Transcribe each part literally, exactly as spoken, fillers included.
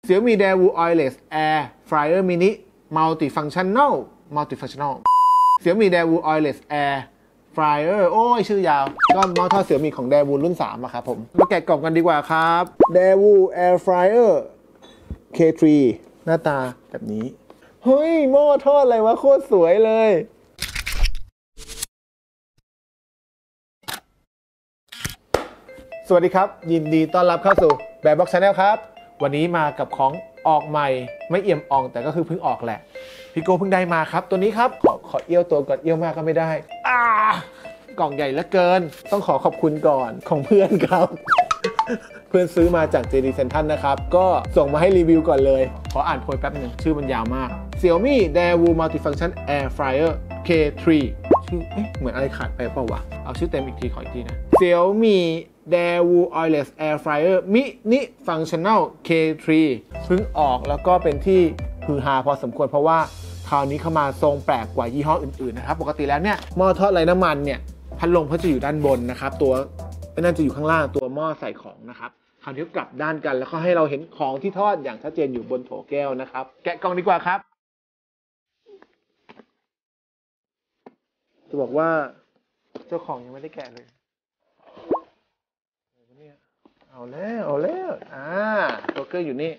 Xiaomi Daewoo Oilless Air Fryer Mini Multifunctional Multifunctional Xiaomi Daewoo Oilless Air Fryer โอ้ยชื่อยาวก็หม้อทอด Xiaomi ของ Daewoo รุ่นสามอะครับผมมาแกะกล่องกันดีกว่าครับ Daewoo Air Fryer เค ทรี หน้าตาแบบนี้เฮ้ยหม้อทอดอะไรวะโคตรสวยเลยสวัสดีครับยินดีต้อนรับเข้าสู่แบบบ็อกชาแนลครับวันนี้มากับของออกใหม่ไม่เอี่ยมอ่องแต่ก็คือเพิ่งออกแหละพี่โก้เพิ่งได้มาครับตัวนี้ครับขอขอเอี้ยวตัวก่อนเอี้ยวมากก็ไม่ได้อ่ากล่องใหญ่เหลือเกินต้องขอขอบคุณก่อนของเพื่อนครับ เพื่อนซื้อมาจาก เจ ดี Central นะครับก็ส่งมาให้รีวิวก่อนเลยขออ่านโพยแป๊บหนึ่งชื่อมันยาวมาก Xiaomi Daewoo Multifunction Air Fryer เค ทรี ชื่อเอ๊ะเหมือนอะไรขาดไปเปล่าวะเอาชื่อเต็มอีกทีขออีกทีนะ Xiaomi Daewoo Oilless Air Fryer Mini Functional เค ทรี เพิ่งออกแล้วก็เป็นที่ฮือฮาพอสมควรเพราะว่าคราวนี้เข้ามาทรงแปลกกว่ายี่ห้ออื่นๆนะครับปกติแล้วเนี่ยหม้อทอดไร้น้ำมันเนี่ยพัดลมเขาจะอยู่ด้านบนนะครับตัวนั่นจะอยู่ข้างล่างตัวหม้อใส่ของนะครับคราวนี้กลับด้านกันแล้วก็ให้เราเห็นของที่ทอดอย่างชัดเจนอยู่บนโถแก้วนะครับแกะกล่องดีกว่าครับจะบอกว่าเจ้าของยังไม่ได้แกะเลยเอาแล้วเอาแล้วอ่าตัวเครื่องอยู่นี่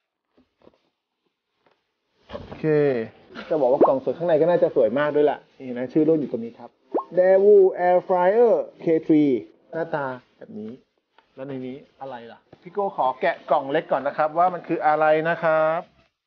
โอเคจะบอกว่ากล่องสวยข้างในก็น่าจะสวยมากด้วยล่ะนี่นะชื่อรุ่นอยู่ตรงนี้ครับ Daewoo Air Fryer เค ทรี หน้าตาแบบนี้แล้วในนี้อะไรล่ะพี่โก้ขอแกะกล่องเล็กก่อนนะครับว่ามันคืออะไรนะครับ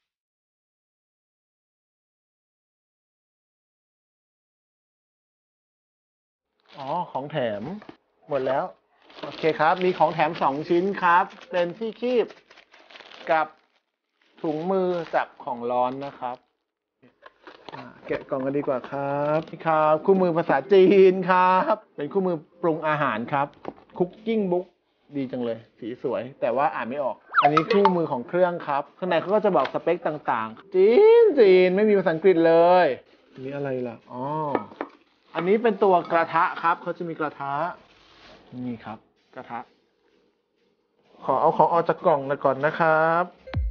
อ๋อของแถมหมดแล้วโอเคครับมีของแถมสองชิ้นครับเป็นที่คีบกับถุงมือจับของร้อนนะครับแกะกล่องกันดีกว่าครับนี่ครับคู่มือภาษาจีนครับเป็นคู่มือปรุงอาหารครับคุกกิ้งบุ๊กดีจังเลยสีสวยแต่ว่าอ่านไม่ออกอันนี้คู่มือของเครื่องครับข้างในเขาก็จะบอกสเปคต่างๆจีนจีนไม่มีภาษาอังกฤษเลยอันนี้อะไรล่ะอ๋ออันนี้เป็นตัวกระทะครับเขาจะมีกระทะนี่ครับกระทะขอเอาของออกจากกล่องก่อนนะครับ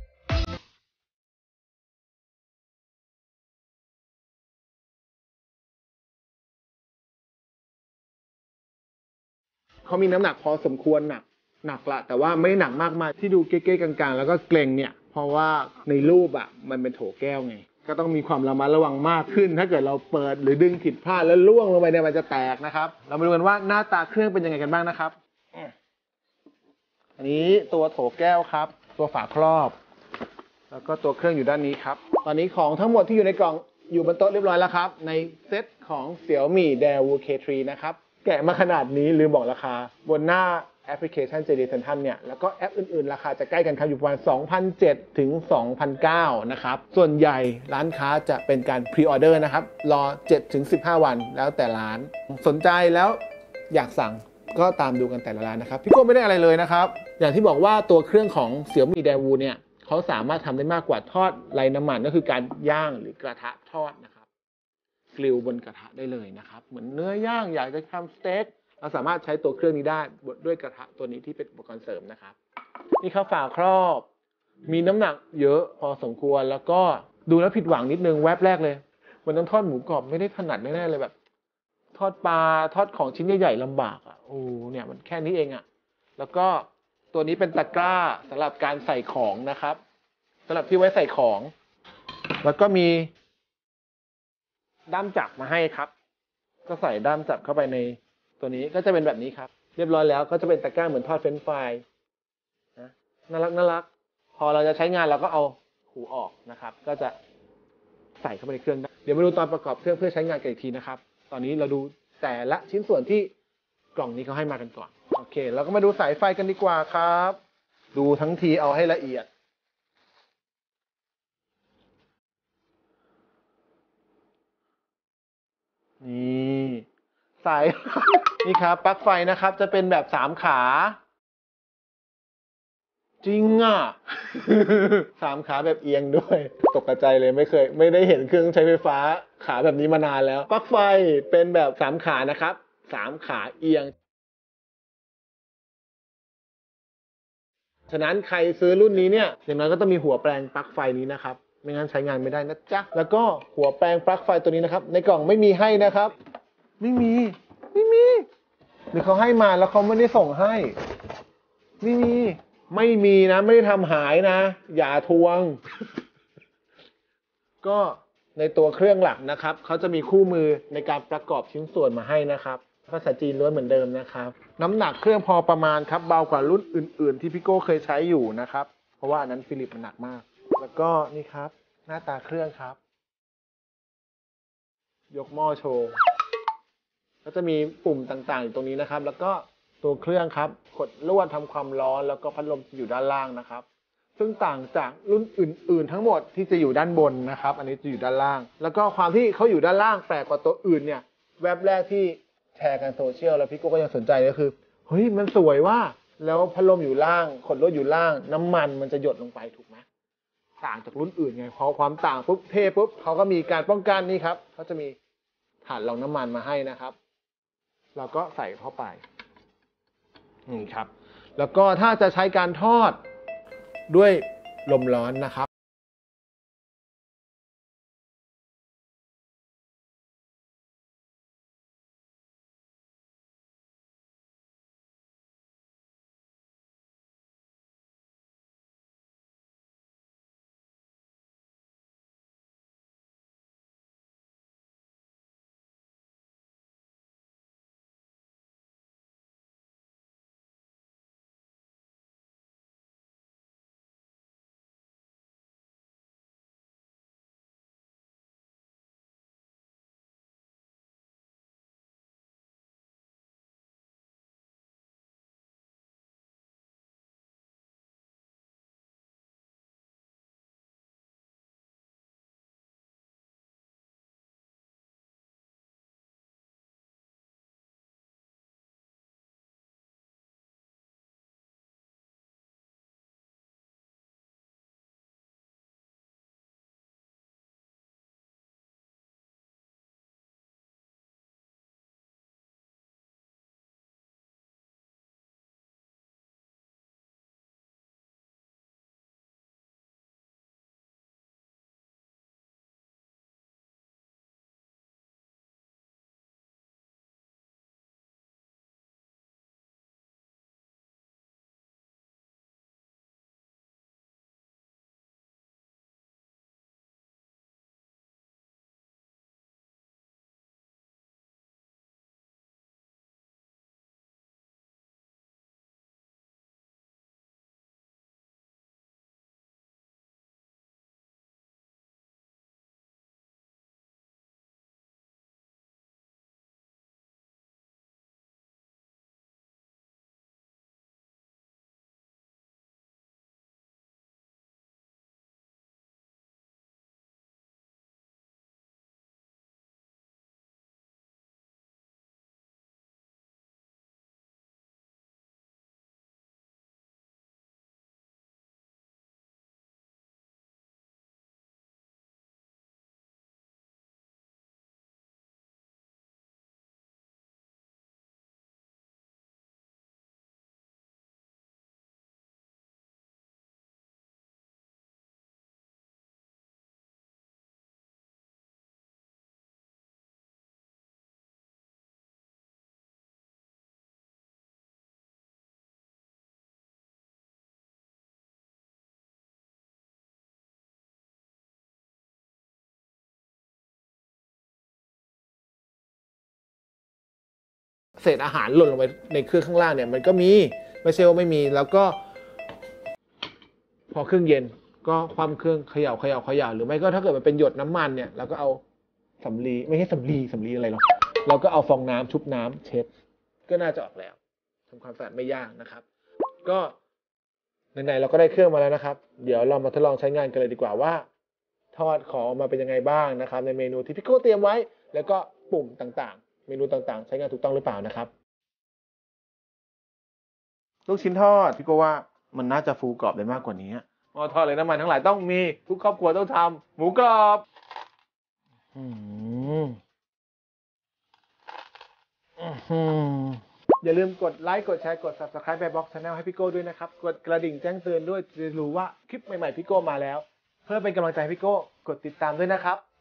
เขามีน้ำหนักพอสมควรหนักหนักละแต่ว่าไม่หนักมากมายที่ดูเก๊ๆกลางๆแล้วก็เกรงเนี่ยเพราะว่าในรูปอ่ะมันเป็นโถแก้วไงก็ต้องมีความระมัดระวังมากขึ้นถ้าเกิดเราเปิดหรือดึงผิดพลาดแล้วล่วงลงไปเนี่ยมันจะแตกนะครับเรามาดูกันว่าหน้าตาเครื่องเป็นยังไงกันบ้างนะครับอันนี้ตัวโถแก้วครับตัวฝาครอบแล้วก็ตัวเครื่องอยู่ด้านนี้ครับตอนนี้ของทั้งหมดที่อยู่ในกล่องอยู่บนโต๊ะเรียบร้อยแล้วครับในเซตของ Xiaomi Daewoo เค ทรี นะครับแกะมาขนาดนี้ลืมบอกราคาบนหน้าแอปพลิเคชัน เจ ดี Central เนี่ยแล้วก็แอปอื่นๆราคาจะใกล้กันครับอยู่ประมาณ สองพันเจ็ดร้อย ถึง สองพันเก้าร้อย นะครับส่วนใหญ่ร้านค้าจะเป็นการพรีออเดอร์นะครับรอ เจ็ดถึงสิบห้า วันแล้วแต่ร้านสนใจแล้วอยากสั่งก็ตามดูกันแต่ละร้านนะครับพี่โก้ไม่ได้อะไรเลยนะครับอย่างที่บอกว่าตัวเครื่องของ Xiaomi Daewoo เนี่ยเขาสามารถทำได้มากกว่าทอดไร้น้ำมันก็คือการย่างหรือกระทะทอดนะครับกริลบนกระทะได้เลยนะครับเหมือนเนื้อย่างอยากจะทำสเต็กเราสามารถใช้ตัวเครื่องนี้ได้ด้วยกระทะตัวนี้ที่เป็นอุปกรณ์เสริมนะครับนี่ข้าวฝาครอบมีน้ำหนักเยอะพอสมควรแล้วก็ดูแล้วผิดหวังนิดนึงแวบแรกเลยมันต้องทอดหมูกรอบไม่ได้ถนัดแน่ๆเลยแบบทอดปลาทอดของชิ้นใหญ่ๆลำบากอ่ะโอ้เนี่ยมันแค่นี้เองอ่ะแล้วก็ตัวนี้เป็นตะกร้าสำหรับการใส่ของนะครับสำหรับที่ไว้ใส่ของแล้วก็มีด้ามจับมาให้ครับก็ใส่ด้ามจับเข้าไปในตัวนี้ก็จะเป็นแบบนี้ครับเรียบร้อยแล้วก็จะเป็นตะกร้าเหมือนทอดเฟรนช์ฟรายนะน่ารักน่ารักพอเราจะใช้งานเราก็เอาหูออกนะครับก็จะใส่เข้าไปในเครื่องเดี๋ยวมาดูตอนประกอบเครื่องเพื่อใช้งานกันอีกทีนะครับตอนนี้เราดูแต่ละชิ้นส่วนที่กล่องนี้เขาให้มากันก่อนโอเคเราก็มาดูสายไฟกันดีกว่าครับดูทั้งทีเอาให้ละเอียดนี่สาย นี่ครับปลั๊กไฟนะครับจะเป็นแบบสามขาจริงอ่ะ สามขาแบบเอียงด้วยตกใจเลยไม่เคยไม่ได้เห็นเครื่องใช้ไฟฟ้าขาแบบนี้มานานแล้วปลั๊กไฟเป็นแบบสามขานะครับสามขาเอียงฉะนั้นใครซื้อรุ่นนี้เนี่ยอย่างน้อยก็ต้องมีหัวแปลงปลั๊กไฟนี้นะครับไม่งั้นใช้งานไม่ได้นะจ๊ะแล้วก็หัวแปลงปลั๊กไฟตัวนี้นะครับในกล่องไม่มีให้นะครับไม่มีไม่มีหรือเขาให้มาแล้วเขาไม่ได้ส่งให้ไม่มีไม่มีนะไม่ได้ทำหายนะอย่าทวง ก็ในตัวเครื่องหลักนะครับเขาจะมีคู่มือในการประกอบชิ้นส่วนมาให้นะครับภาษาจีนล้วนเหมือนเดิมนะครับน้ำหนักเครื่องพอประมาณครับเบากว่ารุ่นอื่นๆที่พี่โก้เคยใช้อยู่นะครับเพราะว่าอันนั้นฟิลิปมันหนักมากแล้วก็นี่ครับหน้าตาเครื่องครับยกหม้อโชว์ก็จะมีปุ่มต่างๆอยู่ตรงนี้นะครับแล้วก็ตัวเครื่องครับกดลวดทำความร้อนแล้วก็พัดลมอยู่ด้านล่างนะครับซึ่งต่างจากรุ่นอื่นๆทั้งหมดที่จะอยู่ด้านบนนะครับอันนี้จะอยู่ด้านล่างแล้วก็ความที่เขาอยู่ด้านล่างแปลกกว่าตัวอื่นเนี่ยแว็บแรกที่แชร์กันโซเชียลแล้วพี่โก้ก็ยังสนใจก็คือเฮ้ยมันสวยว่าแล้วพัดลมอยู่ล่างขดลวดอยู่ล่างน้ำมันมันจะหยดลงไปถูกไหมต่างจากรุ่นอื่นไงพอความต่างปุ๊บเทปุ๊บเขาก็มีการป้องกันนี่ครับเขาจะมีถาดรองน้ำมันมาให้นะครับเราก็ใส่เข้าไปนี่ครับแล้วก็ถ้าจะใช้การทอดด้วยลมร้อนนะครับเศษอาหารหล่นลงไปในเครื่องข้างล่างเนี่ยมันก็มีไม่ใช่ว่าไม่มีแล้วก็พอเครื่องเย็นก็ความเครื่องเขย่าเขย่าเขย่าหรือไม่ก็ถ้าเกิดมันเป็นหยดน้ำมันเนี่ยเราก็เอาสำลีไม่ใช่สำลีสำลีอะไรหรอกเราก็เอาฟองน้ำชุบน้ำเช็ดก็น่าจะออกแล้วทำความสะอาดไม่ยากนะครับก็ไหนๆเราก็ได้เครื่องมาแล้วนะครับเดี๋ยวเรามาทดลองใช้งานกันเลยดีกว่าว่าทอดของมาเป็นยังไงบ้างนะครับในเมนูที่พี่โก้เตรียมไว้แล้วก็ปุ่มต่างๆเมนูต่างๆใช้งานถูกต้องหรือเปล่านะครับลูกชิ้นทอดพี่โก้ว่ามันน่าจะฟูกรอบได้มากกว่านี้หม้อทอดเลยน้ำมันทั้งหลายต้องมีทุกครอบครัวต้องทำหมูกรอบอืมอืมอย่าลืมกดไลค์ กดแชร์ กด Subscribe ไป Box Channel ให้พี่โก้ด้วยนะครับ กดกระดิ่งแจ้งเตือนด้วยจะรู้ว่าคลิปใหม่ๆพี่โก้มาแล้ว เพื่อเป็นกำลังใจให้พี่โก้กดติดตามด้วยนะครับ